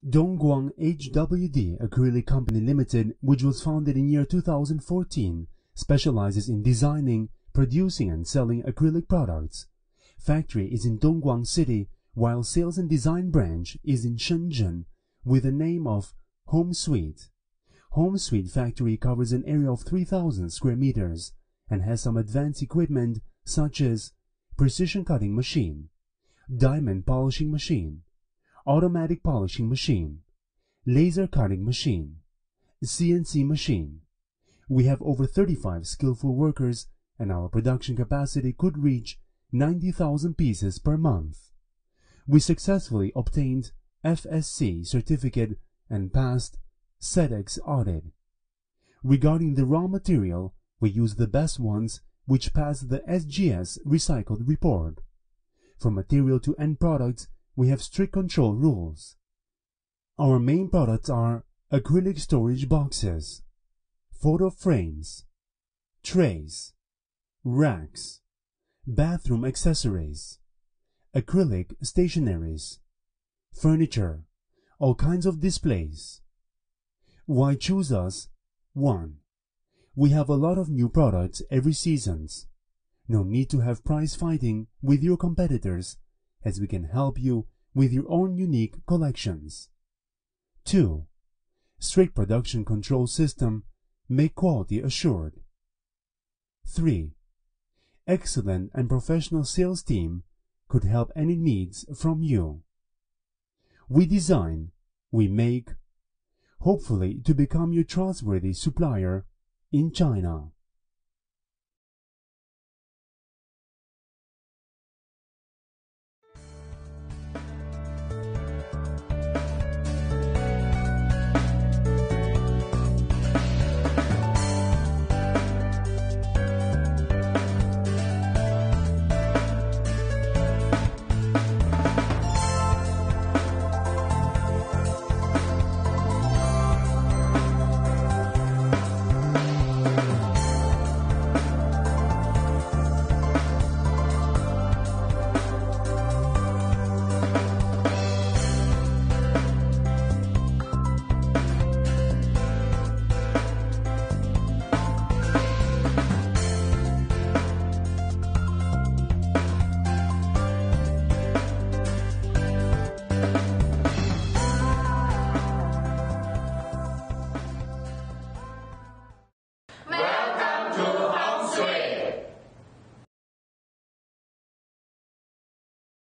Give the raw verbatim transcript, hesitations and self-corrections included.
Dongguan H W D Acrylic Company Limited, which was founded in year two thousand fourteen, specializes in designing, producing and selling acrylic products. Factory is in Dongguan City, while sales and design branch is in Shenzhen with the name of Homesweet. Homesweet factory covers an area of three thousand square meters and has some advanced equipment such as precision cutting machine, diamond polishing machine, automatic polishing machine, laser cutting machine, C N C machine. We have over thirty-five skillful workers and our production capacity could reach ninety thousand pieces per month. We successfully obtained F S C certificate and passed S E D X audit. Regarding the raw material, we use the best ones which pass the S G S recycled report. From material to end products, we have strict control rules. Our main products are acrylic storage boxes, photo frames, trays, racks, bathroom accessories, acrylic stationaries, furniture, all kinds of displays. Why choose us? one. We have a lot of new products every seasons. No need to have price fighting with your competitors, as we can help you with your own unique collections. two. Strict production control system, make quality assured. three. Excellent and professional sales team could help any needs from you. We design, we make, hopefully to become your trustworthy supplier in China.